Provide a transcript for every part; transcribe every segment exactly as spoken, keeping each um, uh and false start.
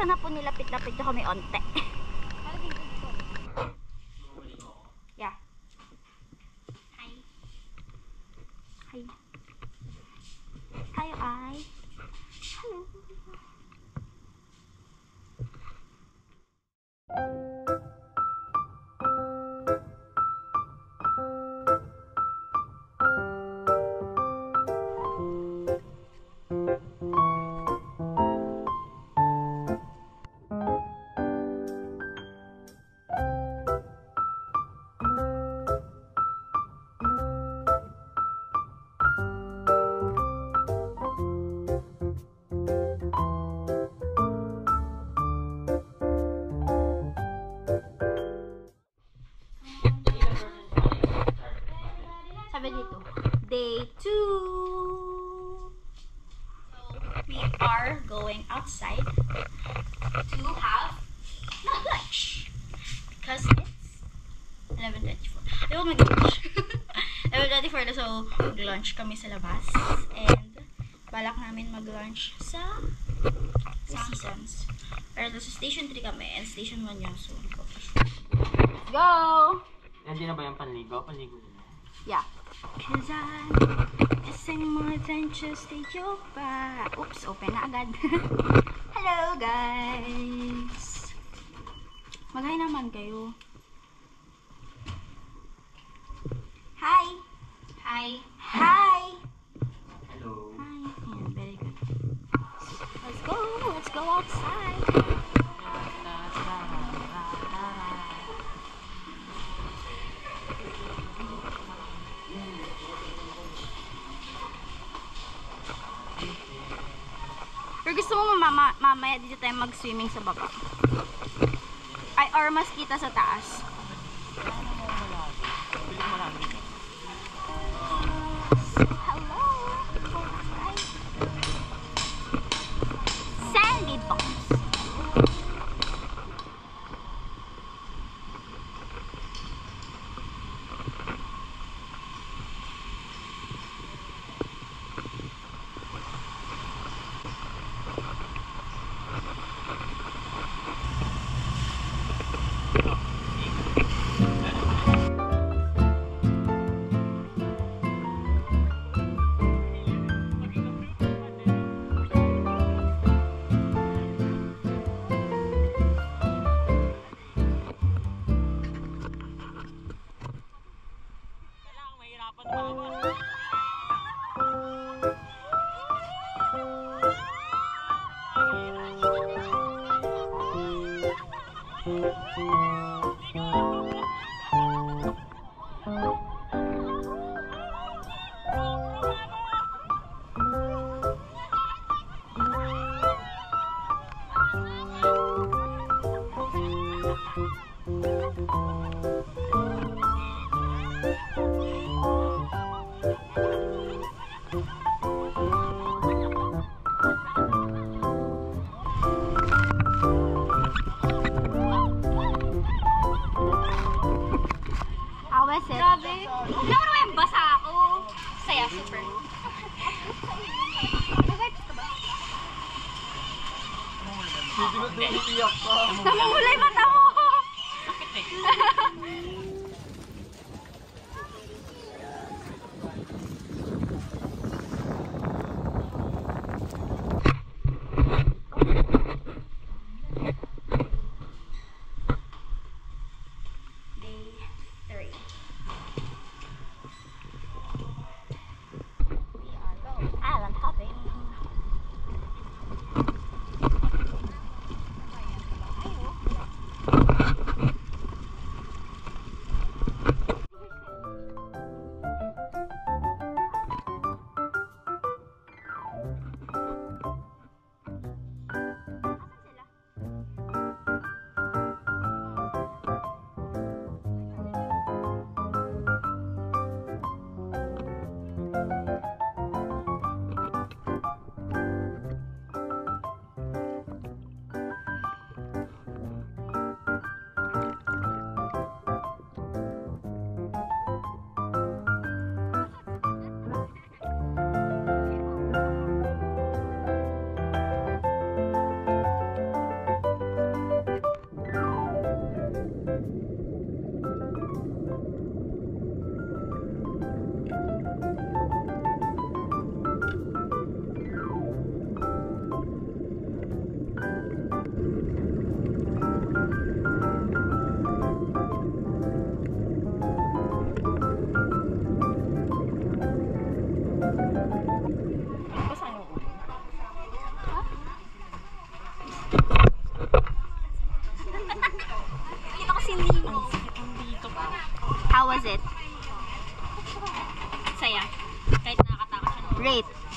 na po nilapit-lapit na kami onte. Yeah. Hi. Hi. Hi, ay. Hello. Day two. We are going outside to have lunch because it's eleven twenty-four. Oh my gosh. eleven twenty-four na, so mag-lunch kami sa labas and balak namin mag-lunch sa sa Seasons. Pero sa Station three kami and Station one yun, so go! Yan din na ba yung panligo? Panligo din. Yeah. Cause I'm missing more than just a yoga. Oops, open na agad. Hello guys. Mag-hi naman kayo. Hi. Hi. Hi. Hello. Hi. Yeah, very good. Let's go. Let's go outside. Or gusto mo mama, mamaya dito tayo mag-swimming sa baba? Ay, or mas kita sa taas? Hello! Sandy bombs! Grabe. Hindi naman naman yung basa ako. Saya, super. Namumulay mata mo. Sakit eh.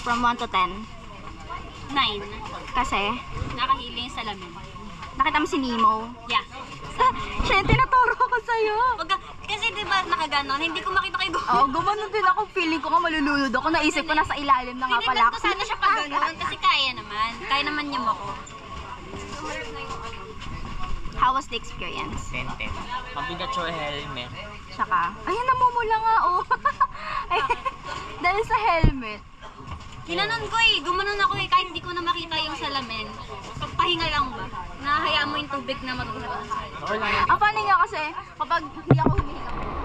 From one to ten. Nine. Kasi, Nakahiling sa lamin. nakita mo si Nemo. Yeah. Siya, tinaturo ko sa'yo. Wag ka- kasi diba nakaganon, hindi ko makita kayo Oo, oh, gumanon din ako. Feeling ko nga malulunod ako. Naisip ko nasa ilalim na nga pala Tinitan ako. ko sana siya pag ganon, kasi kaya naman. Kaya naman niya ako. How was the experience? ten ten. Mabigat yung helmet. Tsaka, ayun, namumula nga, oh. Ay, dahil sa helmet. Ginanon ko eh, gumanon ako eh, kahit hindi ko na makita yung salamin. Pagpahinga lang ba? Nahayaan mo yung tubig na magbuhat. Or lang Ang funny nga kasi, kapag hindi ako humihinga,